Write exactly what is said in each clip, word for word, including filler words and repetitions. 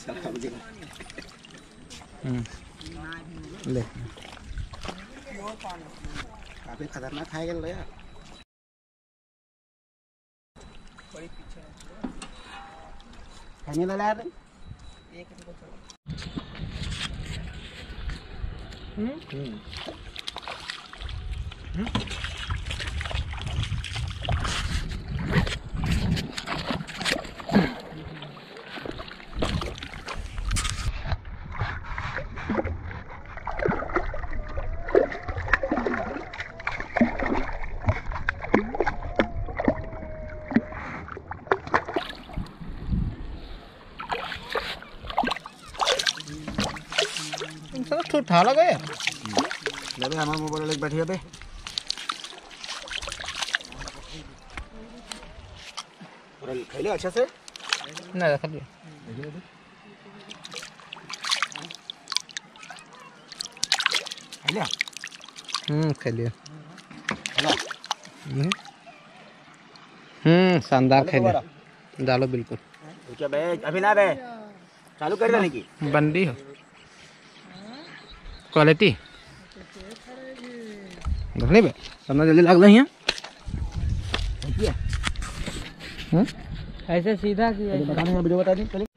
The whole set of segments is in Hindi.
ले काफी खतरनाक खाए गए यार। खाने लगा यार एक हम्म हम्म तो ठा लगा यार ले बे हमारा मोबाइल लेके बैठिए बे पूरा खाई ले अच्छा से ना रख लिया खाई ले हम्म खा लिया हम्म शानदार खा लिया डालो बिल्कुल क्या बे अभी ना बे चालू कर देने की बंदी हो क्वालिटी नहीं बे करना जल्दी लग रही है ऐसे सीधा किया बताने का वीडियो बता दी चलिए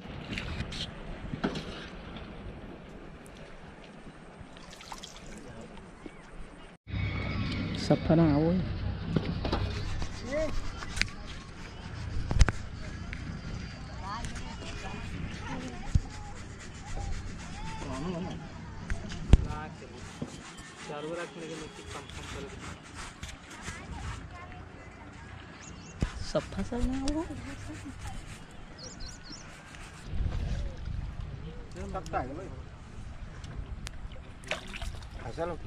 सब फना वो सब फसल में वो सकता है भाई फसल होती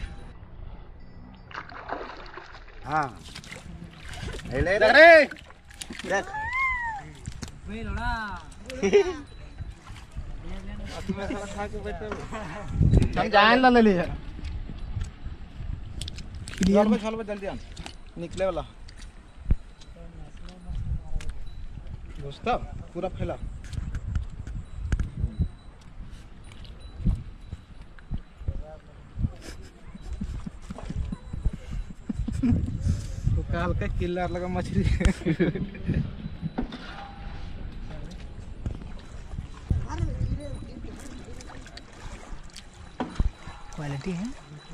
हाँ ले ले रे देख वे लोड़ा अपने साथ खा के बैठे हम जान ला ले लिया क्लियर में चल जल्दी आ निकले वाला दोस्त पूरा फैला तो काल का किल्लर लगा मछली क्वालिटी है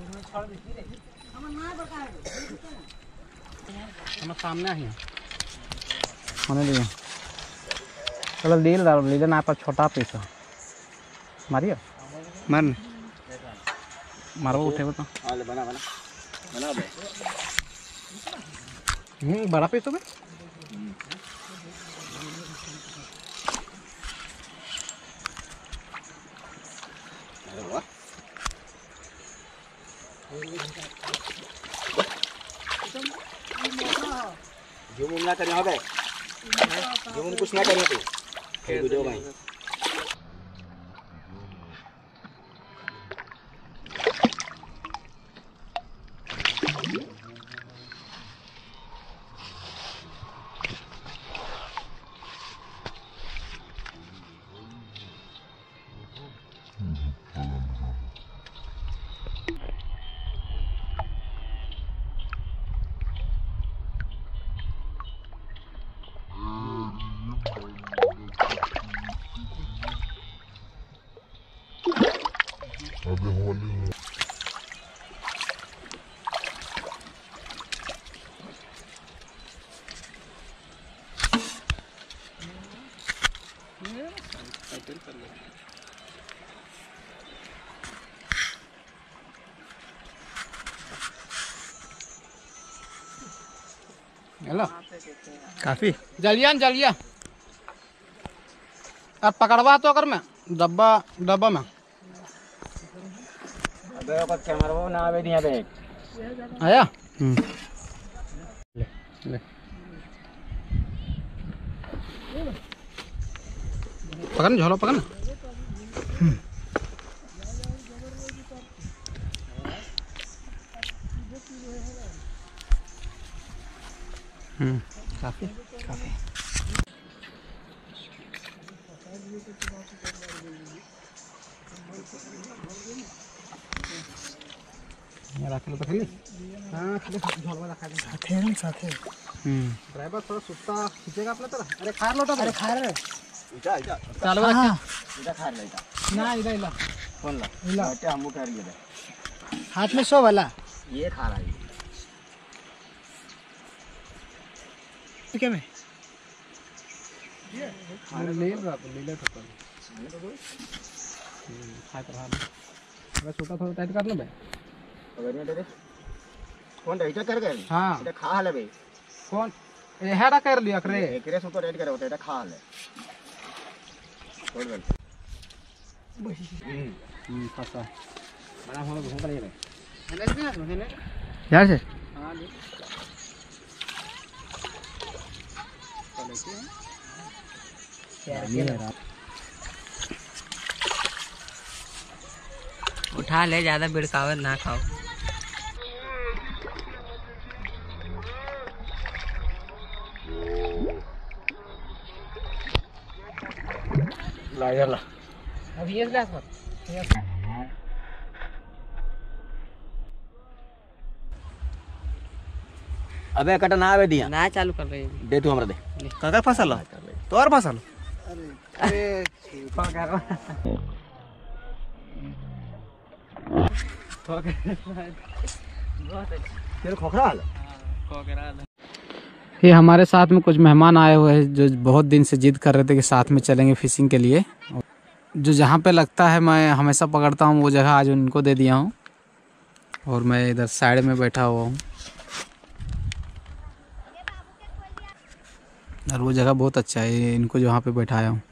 हम सामने ही होने दिए चलो डील डाल लीजिए ना पर छोटा पीस मारियो मार मारो उठे तो बना बना बना दे हम्म बड़ा पीस हो बे अरे वाह जो मुंह ना करने हो बे जो मुंह कुछ ना करने तू वीडियो भाई हेलो काफी जलिया जलिया अब पकड़वा तो अगर मैं डब्बा डब्बा में अबे ओकर कैमरा वो ना आवे दिया बे आया हम्म ले ले पकड़ झोलो पकड़ हम्म काफी काफी राखेल तो खाली हां खाली झोल वाला खा दे साथे हैं साथे। हम्म ड्राइवर थोड़ा सुट्टा खींचेगा आपला तर अरे खार लोटा अरे खा रहे इटा इटा चालू रख हाँ इटा खार ले इटा ना इधर इला कौन ला इला बेटे हम उठा रही है हाथ में सौ वाला ये खा रहा है क्या में ले रहा तो ले ले तो हाय पर हाथ अगर छोटा थोड़ा टाइट कर लो बे अगर नहीं तेरे कौन इटा कर गए हां इटा खा ले बे कौन ए हेडा कर लिया करे एकरे सुतो रेड करे होता इटा खा ले छोड़ दे हम्म फसा बड़ा हम घूम कर ले हेले ना हेले यार से हां ले उठा ले, ज्यादा बिड़कावत ना खाओ। ला यार ला अभी ये ग्लास पर अबे कटा ना आवे दिया ना चालू कर रही दे तू हमरा दे काका फसल तो और फसल अरे छुपा कर तेरे खोखरा हाल ये हमारे साथ में कुछ मेहमान आए हुए हैं जो बहुत दिन से जिद कर रहे थे कि साथ में चलेंगे फिशिंग के लिए। जो जहाँ पे लगता है मैं हमेशा पकड़ता हूँ वो जगह आज उनको दे दिया हूँ और मैं इधर साइड में बैठा हुआ हूँ और वो जगह बहुत अच्छा है इनको जहाँ पे बैठाया हूँ।